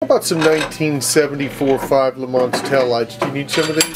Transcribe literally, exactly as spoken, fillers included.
about some nineteen seventy-four five LeMans taillights? Do you need some of these?